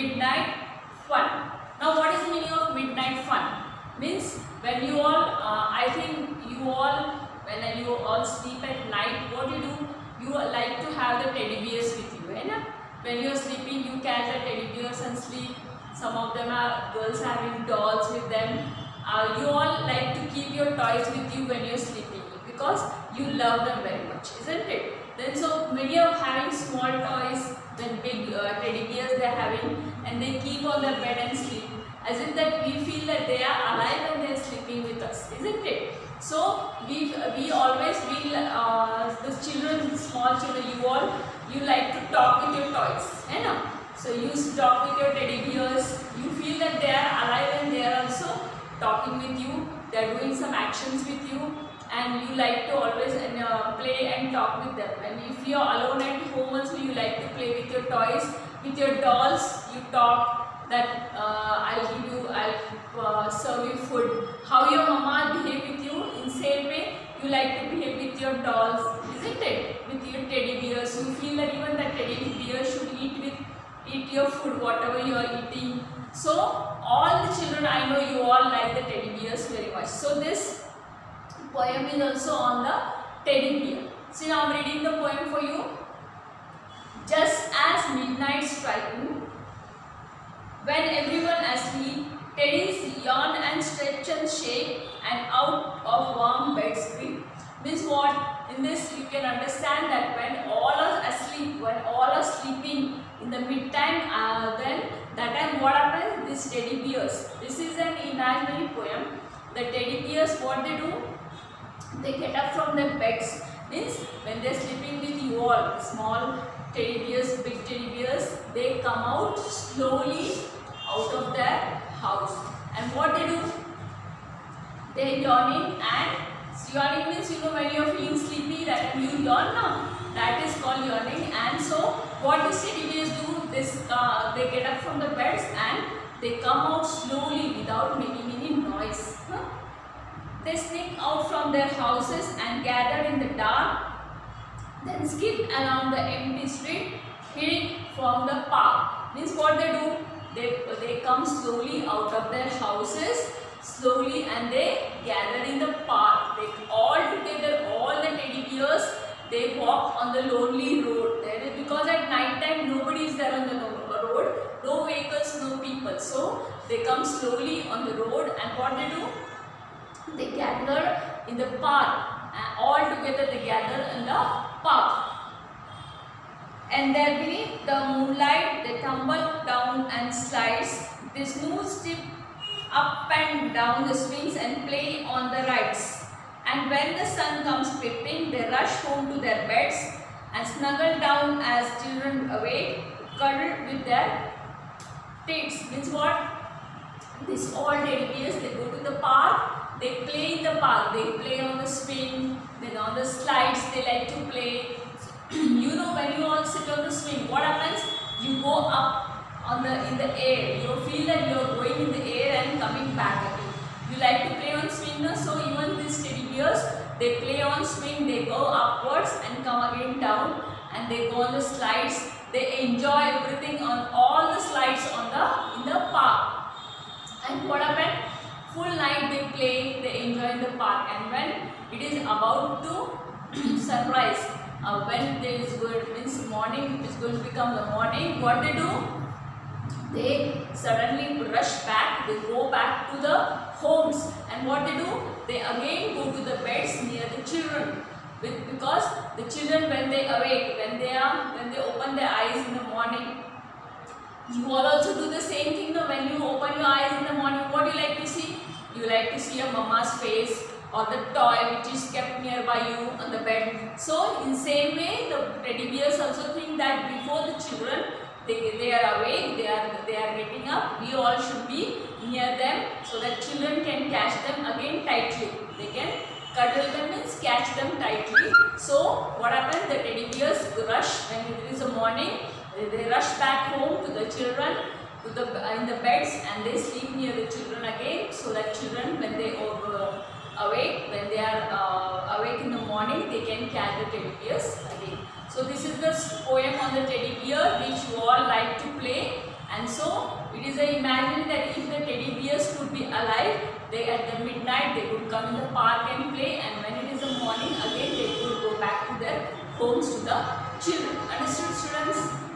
midnight fun. Now what is the meaning of midnight fun? Means when you all, I think you all, when you all sleep at night, what you do? You like to have the teddy bears with you, right? When you are sleeping, you catch the teddy bears and sleep. Some of them are girls having dolls with them. You all like to keep your toys with you when you are sleeping because you love them very much, isn't it? Then so many are having small toys, then big teddy bears they are having, and they keep on their bed and sleep. As if that we feel that they are alive and they are sleeping with us, isn't it? So we always feel the children, small children, you like to talk with your toys, you know. So you talk with your teddy bears. You feel that they are alive and they are also talking with you. They are doing some actions with you, and you like to always play and talk with them. And if you are alone at home also, you like to play with your toys, with your dolls. You talk that I'll serve you food. How your mama behave with you, in same way you like to behave with your dolls, isn't it? With your teddy bears, you feel that even the teddy bear should eat your food, whatever you are eating. So all the children, I know you all like the teddy bears very much. So this poem is also on the teddy bear. See, now I am reading the poem for you. Just as midnight striking, when everyone asleep, teddies yawn and stretch and shake, and out of warm beds creep. Means what? In this you can understand that when all are asleep, when all are sleeping in the midtime, then that time what happens? These teddy bears. This is an imaginary poem. The teddy bears, what they do? They get up from their beds. Means when they are sleeping with you all, small teddy bears, big teddy bears, they come out slowly out of their house. And what they do? They yawning, and yawning means, you know, when you are feeling sleepy, that you yawn now. That is called yawning. And so what these teddy bears do? They get up from the beds and they come out slowly without making any noise. They sneak out from their houses and gather in the dark, then skip along the empty street, hiding from the park. Means what they do? They come slowly out of their houses, slowly, and they gather in the park. They all together, all the teddy bears, they walk on the lonely road. Because at night time nobody is there on the road, no vehicles, no people. So they come slowly on the road, and what they do? They gather in the park, and all together they gather in the park. And there beneath the moonlight they tumble down and slides. They smooth step up and down the swings and play on the rides. And when the sun comes peeping, they rush home to their beds and snuggle down as children awake, cuddled with their teats. Means what? These all teddy bears, they go to the park, they play in the park, they play on the swing, then on the slides they like to play. You know, when you all sit on the swing, what happens? You go up in the air. You feel that you are going in the air and coming back again. You like to play on swing, no? So even these teddy bears, they play on swing. They go upwards and come again down, and they go on the slides. They enjoy everything on all the slides in the park. And what happened? Full night they play. They enjoy in the park. And when it is about to sunrise, when there is good, means morning is going to become the morning, what they do? They suddenly rush back, they go back to the homes, and what they do? They again go to the beds near the children. Because the children, when they awake, when they open their eyes in the morning, you all also do the same thing. No? When you open your eyes in the morning, what do you like to see? You like to see your mama's face, or the toy which is kept nearby you on the bed. So in same way, the teddy bears also think that before the children, they are awake, they are getting up, we all should be near them, so that children can catch them again tightly. They can cuddle them, means catch them tightly. So what happens? The teddy bears rush when it is a morning. They rush back home to the children, in the beds, and they sleep near the children again, so that children, when they awake, when they are awake in the morning, they can catch the teddy bears again. So this is the poem on the teddy bear which you all like to play, And so it is a imaginary that if the teddy bears could be alive, they at the midnight they could come in the park and play, and when it is the morning again they could go back to their homes to the children. Understood, students?